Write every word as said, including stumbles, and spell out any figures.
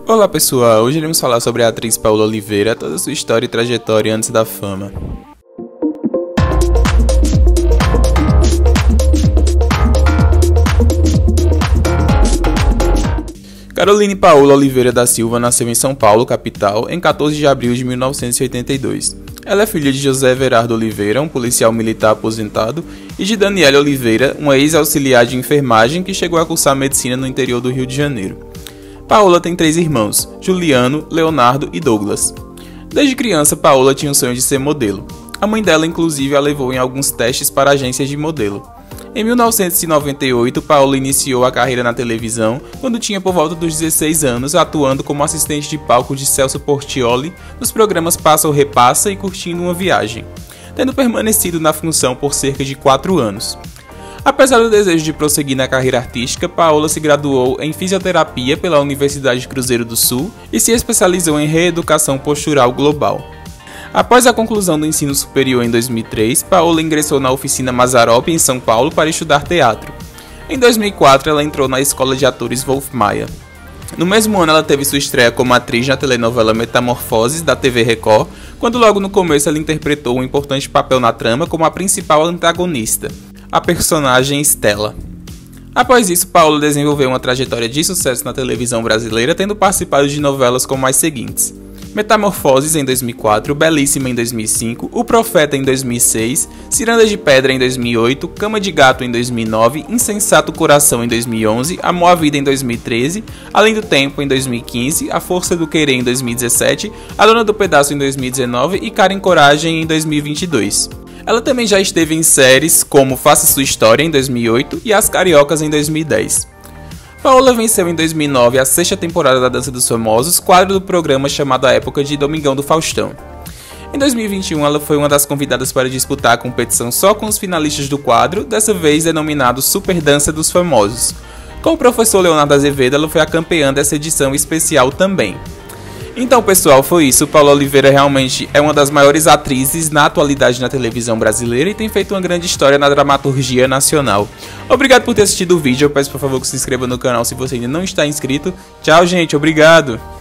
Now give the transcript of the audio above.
Olá pessoal, hoje iremos falar sobre a atriz Paola Oliveira, toda sua história e trajetória antes da fama. Caroline Paola Oliveira da Silva nasceu em São Paulo, capital, em quatorze de abril de mil novecentos e oitenta e dois. Ela é filha de José Everardo Oliveira, um policial militar aposentado, e de Daniela Oliveira, uma ex-auxiliar de enfermagem que chegou a cursar medicina no interior do Rio de Janeiro. Paola tem três irmãos, Juliano, Leonardo e Douglas. Desde criança, Paola tinha o sonho de ser modelo. A mãe dela, inclusive, a levou em alguns testes para agências de modelo. Em mil novecentos e noventa e oito, Paola iniciou a carreira na televisão quando tinha por volta dos dezesseis anos, atuando como assistente de palco de Celso Portiolli nos programas Passa ou Repassa e Curtindo uma Viagem, tendo permanecido na função por cerca de quatro anos. Apesar do desejo de prosseguir na carreira artística, Paola se graduou em fisioterapia pela Universidade de Cruzeiro do Sul e se especializou em reeducação postural global. Após a conclusão do ensino superior em dois mil e três, Paola ingressou na Oficina Mazzaropi em São Paulo para estudar teatro. Em dois mil e quatro, ela entrou na Escola de Atores Wolf Maia. No mesmo ano, ela teve sua estreia como atriz na telenovela Metamorfoses, da T V Record, quando logo no começo ela interpretou um importante papel na trama como a principal antagonista, a personagem Stella. Após isso, Paola desenvolveu uma trajetória de sucesso na televisão brasileira, tendo participado de novelas como as seguintes: Metamorfoses em dois mil e quatro, Belíssima em dois mil e cinco, O Profeta em dois mil e seis, Ciranda de Pedra em dois mil e oito, Cama de Gato em dois mil e nove, Insensato Coração em dois mil e onze, Amor à Vida em dois mil e treze, Além do Tempo em dois mil e quinze, A Força do Querer em dois mil e dezessete, A Dona do Pedaço em dois mil e dezenove e Cara em Coragem em dois mil e vinte e dois. Ela também já esteve em séries como Faça Sua História em dois mil e oito e As Cariocas em dois mil e dez. Paola venceu em dois mil e nove a sexta temporada da Dança dos Famosos, quadro do programa chamado à época de Domingão do Faustão. Em dois mil e vinte e um, ela foi uma das convidadas para disputar a competição só com os finalistas do quadro, dessa vez denominado Super Dança dos Famosos. Com o professor Leonardo Azevedo, ela foi a campeã dessa edição especial também. Então pessoal, foi isso. Paola Oliveira realmente é uma das maiores atrizes na atualidade na televisão brasileira e tem feito uma grande história na dramaturgia nacional. Obrigado por ter assistido o vídeo, eu peço por favor que se inscreva no canal se você ainda não está inscrito. Tchau gente, obrigado!